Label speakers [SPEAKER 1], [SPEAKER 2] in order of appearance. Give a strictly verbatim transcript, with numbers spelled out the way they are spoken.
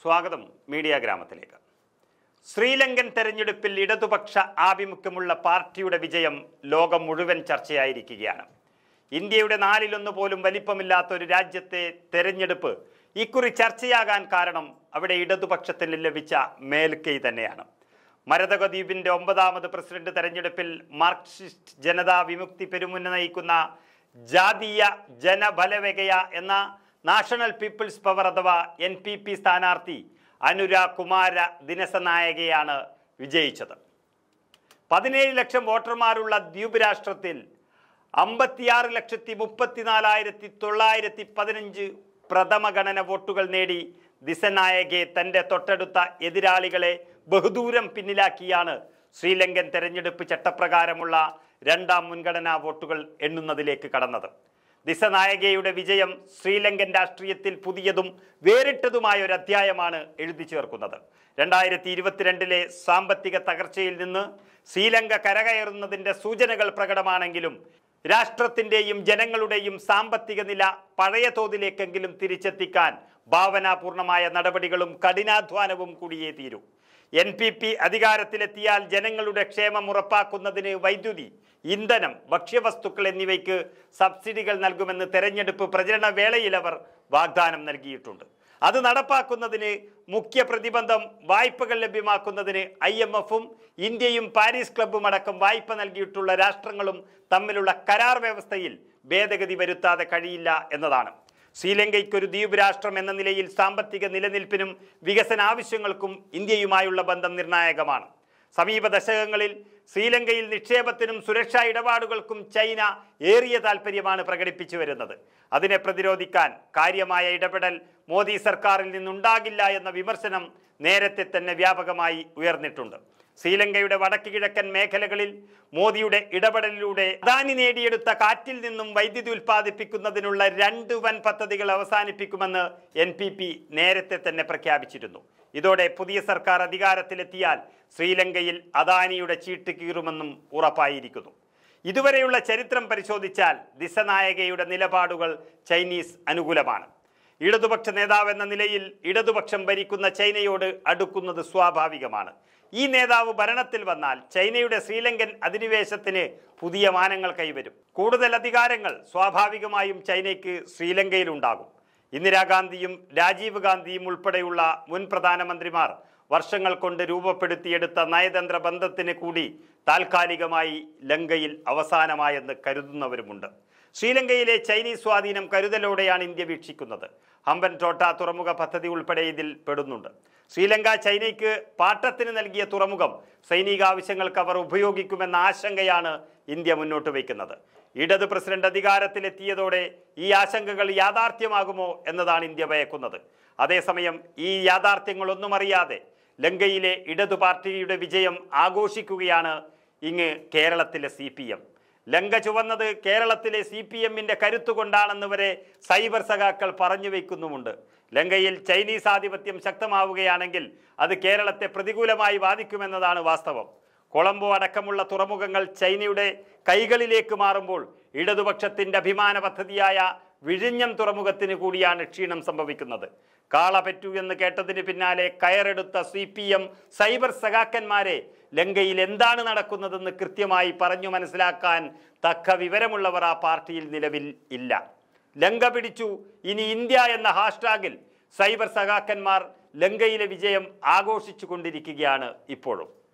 [SPEAKER 1] സ്വാഗതം മീഡിയ ഗ്രാമത്തിലേക്ക്. ശ്രീലങ്കൻ തെരഞ്ഞെടുപ്പിൽ ഇടതുപക്ഷ ആഭിമുഖ്യമുള്ള പാർട്ടിയുടെ വിജയം ലോകം മുഴുവൻ ചർച്ചയായിരിക്കുകയാണ്. ഇന്ത്യയുടെ നാലിലൊന്ന് പോലും വലിപ്പമില്ലാത്ത ഒരു രാജ്യത്തെ തെരഞ്ഞെടുപ്പ് ഇക്കുറി ചർച്ചയാകാൻ കാരണം അവിടെ ഇടതുപക്ഷത്തിന് ലഭിച്ച മേൽക്കൈ തന്നെയാണ്. മരതക ദ്വീപിന്റെ ഒമ്പതാമത് പ്രസിഡന്റ് തെരഞ്ഞെടുപ്പിൽ മാർക്സിസ്റ്റ് ജനതാ വിമുക്തി പെരുമുന്ന നയിക്കുന്ന ജാതീയ ജനബലവേഗയ എന്ന നാഷണൽ പീപ്പിൾസ് പവർ അഥവാ എൻ പി പി സ്ഥാനാർത്ഥി അനുരാ കുമാര ദിനസനായകയാണ് വിജയിച്ചത്. പതിനേഴ് ലക്ഷം വോട്ടർമാരുള്ള ദ്വീപ് രാഷ്ട്രത്തിൽ അമ്പത്തിയാറ് ലക്ഷത്തി മുപ്പത്തിനാലായിരത്തി തൊള്ളായിരത്തി പതിനഞ്ച് പ്രഥമ ഗണന വോട്ടുകൾ നേടി ദിസനായകെ തൻ്റെ തൊട്ടടുത്ത എതിരാളികളെ ബഹുദൂരം പിന്നിലാക്കിയാണ് ശ്രീലങ്കൻ തെരഞ്ഞെടുപ്പ് ചട്ടപ്രകാരമുള്ള രണ്ടാം മുൻഗണനാ വോട്ടുകൾ എണ്ണുന്നതിലേക്ക് കടന്നത്. ദിസനായകയുടെ വിജയം ശ്രീലങ്കൻ രാഷ്ട്രീയത്തിൽ പുതിയതും വേറിട്ടതുമായ ഒരു അധ്യായമാണ് എഴുതി ചേർക്കുന്നത്. രണ്ടായിരത്തി ഇരുപത്തിരണ്ടിലെ സാമ്പത്തിക തകർച്ചയിൽ നിന്ന് ശ്രീലങ്ക കരകയറുന്നതിൻ്റെ സൂചനകൾ പ്രകടമാണെങ്കിലും രാഷ്ട്രത്തിൻ്റെയും ജനങ്ങളുടെയും സാമ്പത്തിക നില പഴയ തോതിലേക്കെങ്കിലും തിരിച്ചെത്തിക്കാൻ ഭാവനാപൂർണമായ നടപടികളും കഠിനാധ്വാനവും കൂടിയേ തീരൂ. എൻ പി പി അധികാരത്തിലെത്തിയാൽ ജനങ്ങളുടെ ക്ഷേമം ഉറപ്പാക്കുന്നതിന് വൈദ്യുതി, ഇന്ധനം, ഭക്ഷ്യവസ്തുക്കൾ എന്നിവയ്ക്ക് സബ്സിഡികൾ നൽകുമെന്ന് തെരഞ്ഞെടുപ്പ് പ്രചരണ വേളയിൽ അവർ വാഗ്ദാനം നൽകിയിട്ടുണ്ട്. അത് നടപ്പാക്കുന്നതിന് മുഖ്യ പ്രതിബന്ധം വായ്പകൾ ലഭ്യമാക്കുന്നതിന് ഐ എം എഫും ഇന്ത്യയും പാരീസ് ക്ലബ്ബും അടക്കം വായ്പ നൽകിയിട്ടുള്ള രാഷ്ട്രങ്ങളും തമ്മിലുള്ള കരാർ വ്യവസ്ഥയിൽ ഭേദഗതി വരുത്താതെ കഴിയില്ല എന്നതാണ്. ശ്രീലങ്കയ്ക്കൊരു ദ്വീപ് രാഷ്ട്രം എന്ന നിലയിൽ സാമ്പത്തിക നിലനിൽപ്പിനും വികസന ആവശ്യങ്ങൾക്കും ഇന്ത്യയുമായുള്ള ബന്ധം നിർണായകമാണ്. സമീപ ദശകങ്ങളിൽ ശ്രീലങ്കയിൽ നിക്ഷേപത്തിനും സുരക്ഷാ ഇടപാടുകൾക്കും ചൈന ഏറിയ താൽപ്പര്യമാണ് പ്രകടിപ്പിച്ചു വരുന്നത്. അതിനെ പ്രതിരോധിക്കാൻ കാര്യമായ ഇടപെടൽ മോദി സർക്കാരിൽ നിന്നുണ്ടാകില്ല എന്ന വിമർശനം നേരത്തെ തന്നെ വ്യാപകമായി ഉയർന്നിട്ടുണ്ട്. ശ്രീലങ്കയുടെ വടക്ക് കിഴക്കൻ മേഖലകളിൽ മോദിയുടെ ഇടപെടലിലൂടെ അദാനി നേടിയെടുത്ത കാറ്റിൽ നിന്നും വൈദ്യുതി ഉൽപ്പാദിപ്പിക്കുന്നതിനുള്ള രണ്ട് വൻ പദ്ധതികൾ അവസാനിപ്പിക്കുമെന്ന് എൻ പി പി നേരത്തെ തന്നെ പ്രഖ്യാപിച്ചിരുന്നു. ഇതോടെ പുതിയ സർക്കാർ അധികാരത്തിലെത്തിയാൽ ശ്രീലങ്കയിൽ അദാനിയുടെ ചീട്ട് കീറുമെന്നും ഉറപ്പായിരിക്കുന്നു. ഇതുവരെയുള്ള ചരിത്രം പരിശോധിച്ചാൽ ദിസനായകയുടെ നിലപാടുകൾ ചൈനീസ് അനുകൂലമാണ്. ഇടതുപക്ഷ നേതാവ് എന്ന നിലയിൽ ഇടതുപക്ഷം ഭരിക്കുന്ന ചൈനയോട് അടുക്കുന്നത് സ്വാഭാവികമാണ്. ഈ നേതാവ് ഭരണത്തിൽ വന്നാൽ ചൈനയുടെ ശ്രീലങ്കൻ അധിനിവേശത്തിന് പുതിയ മാനങ്ങൾ കൈവരും. കൂടുതൽ അധികാരങ്ങൾ സ്വാഭാവികമായും ചൈനയ്ക്ക് ശ്രീലങ്കയിലുണ്ടാകും. ഇന്ദിരാഗാന്ധിയും രാജീവ് ഗാന്ധിയും ഉൾപ്പെടെയുള്ള മുൻ പ്രധാനമന്ത്രിമാർ വർഷങ്ങൾ കൊണ്ട് രൂപപ്പെടുത്തിയെടുത്ത നയതന്ത്ര ബന്ധത്തിന് കൂടി താൽക്കാലികമായി ലങ്കയിൽ അവസാനമായെന്ന് കരുതുന്നവരുമുണ്ട്. ശ്രീലങ്കയിലെ ചൈനീസ് സ്വാധീനം കരുതലോടെയാണ് ഇന്ത്യ വീക്ഷിക്കുന്നത്. ഹമ്പൻ ടോട്ട തുറമുഖ പദ്ധതി ഉൾപ്പെടെ ഇതിൽ പെടുന്നുണ്ട്. ശ്രീലങ്ക ചൈനയ്ക്ക് പാട്ടത്തിന് നൽകിയ തുറമുഖം സൈനിക ആവശ്യങ്ങൾക്ക് അവർ ഉപയോഗിക്കുമെന്ന ആശങ്കയാണ് ഇന്ത്യ മുന്നോട്ട് വയ്ക്കുന്നത്. ഇടത് പ്രസിഡന്റ് അധികാരത്തിലെത്തിയതോടെ ഈ ആശങ്കകൾ യാഥാർത്ഥ്യമാകുമോ എന്നതാണ് ഇന്ത്യ ഭയക്കുന്നത്. അതേസമയം ഈ യാഥാർത്ഥ്യങ്ങളൊന്നും അറിയാതെ ലങ്കയിലെ ഇടതു പാർട്ടിയുടെ വിജയം ആഘോഷിക്കുകയാണ് ഇങ്ങ് കേരളത്തിലെ സി പി എം. ലങ്ക ചുവന്നത് കേരളത്തിലെ സി പി എമ്മിൻ്റെ കരുത്തുകൊണ്ടാണെന്ന് വരെ സൈബർ സഖാക്കൾ പറഞ്ഞു വയ്ക്കുന്നുമുണ്ട്. ലങ്കയിൽ ചൈനീസ് ആധിപത്യം ശക്തമാവുകയാണെങ്കിൽ അത് കേരളത്തെ പ്രതികൂലമായി ബാധിക്കുമെന്നതാണ് വാസ്തവം. കൊളംബോ അടക്കമുള്ള തുറമുഖങ്ങൾ ചൈനയുടെ കൈകളിലേക്ക് മാറുമ്പോൾ ഇടതുപക്ഷത്തിൻ്റെ അഭിമാന പദ്ധതിയായ വിഴിഞ്ഞം തുറമുഖത്തിന് കൂടിയാണ് ക്ഷീണം സംഭവിക്കുന്നത്. കാള പെറ്റു എന്ന് കേട്ടതിന് പിന്നാലെ കയറെടുത്ത സി പി എം സൈബർ സഖാക്കന്മാരെ ലങ്കയിൽ എന്താണ് നടക്കുന്നതെന്ന് കൃത്യമായി പറഞ്ഞു മനസ്സിലാക്കാൻ തക്ക വിവരമുള്ളവർ ആ പാർട്ടിയിൽ നിലവിൽ ഇല്ല. ലങ്ക പിടിച്ചു, ഇനി ഇന്ത്യ എന്ന ഹാഷ്ടാഗിൽ സൈബർ സഖാക്കന്മാർ ലങ്കയിലെ വിജയം ആഘോഷിച്ചു കൊണ്ടിരിക്കുകയാണ് ഇപ്പോഴും.